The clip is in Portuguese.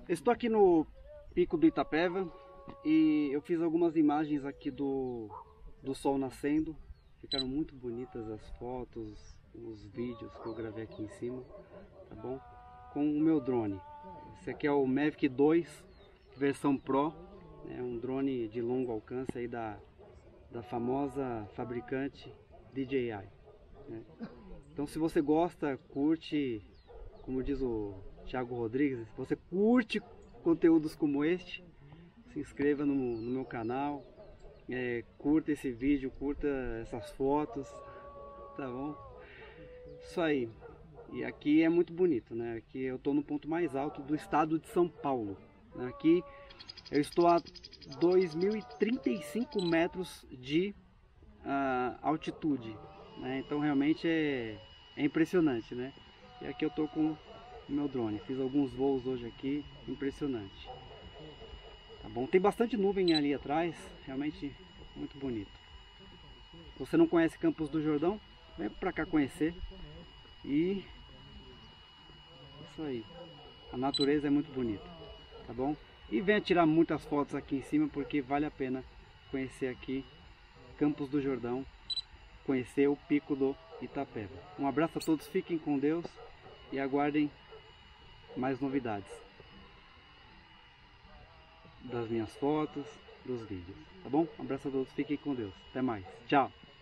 Estou aqui no Pico do Itapeva e eu fiz algumas imagens aqui do sol nascendo. Ficaram muito bonitas as fotos, os vídeos que eu gravei aqui em cima, tá bom? Com o meu drone. Esse aqui é o Mavic 2 versão Pro, é um drone de longo alcance aí da famosa fabricante DJI, né? Então se você gosta, curte, como diz o Thiago Rodrigues, se você curte conteúdos como este, se inscreva no meu canal, curta esse vídeo, curta essas fotos, tá bom? Isso aí. E aqui é muito bonito, né? Aqui eu estou no ponto mais alto do estado de São Paulo. Aqui eu estou a 2.035 metros de altitude, né? Então realmente é impressionante, né? E aqui eu estou com o meu drone. Fiz alguns voos hoje aqui, impressionante. Tá bom? Tem bastante nuvem ali atrás, realmente muito bonito. Se você não conhece Campos do Jordão, vem pra cá conhecer. E isso aí. A natureza é muito bonita, tá bom? E venha tirar muitas fotos aqui em cima porque vale a pena conhecer aqui Campos do Jordão, conhecer o Pico do Itapeva. Um abraço a todos, fiquem com Deus e aguardem mais novidades das minhas fotos, dos vídeos, tá bom? Um abraço a todos, fiquem com Deus. Até mais. Tchau!